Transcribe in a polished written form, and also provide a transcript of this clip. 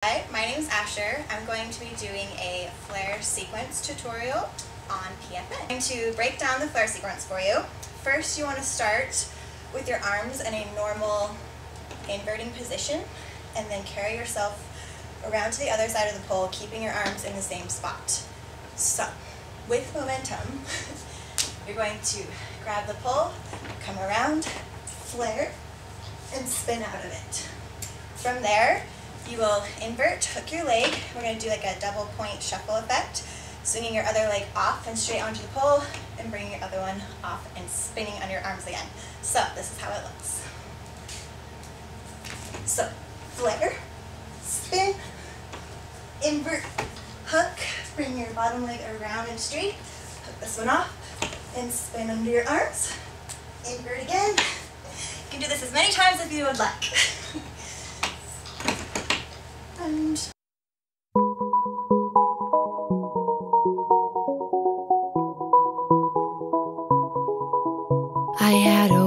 Hi, my name is Asher. I'm going to be doing a flare sequence tutorial on PFN. I'm going to break down the flare sequence for you. First, you want to start with your arms in a normal inverting position and then carry yourself around to the other side of the pole, keeping your arms in the same spot. So, with momentum, you're going to grab the pole, come around, flare, and spin out of it. From there, you will invert, hook your leg. We're going to do like a double point shuffle effect, swinging your other leg off and straight onto the pole, and bringing your other one off and spinning on your arms again. So this is how it looks. So flare, spin, invert, hook, bring your bottom leg around and straight, hook this one off, and spin under your arms, invert again. You can do this as many times as you would like. And I had a